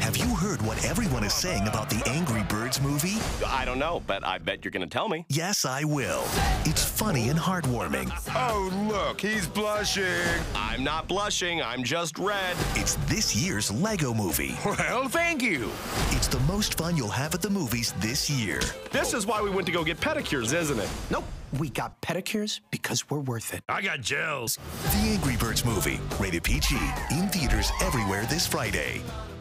Have you heard what everyone is saying about the Angry Birds movie? I don't know, but I bet you're going to tell me. Yes, I will. It's funny and heartwarming. Oh, look, he's blushing. I'm not blushing, I'm just red. It's this year's Lego movie. Well, thank you. It's the most fun you'll have at the movies this year. This is why we went to go get pedicures, isn't it? Nope. We got pedicures because we're worth it. I got gels. The Angry Birds movie, rated PG, in theaters everywhere this Friday.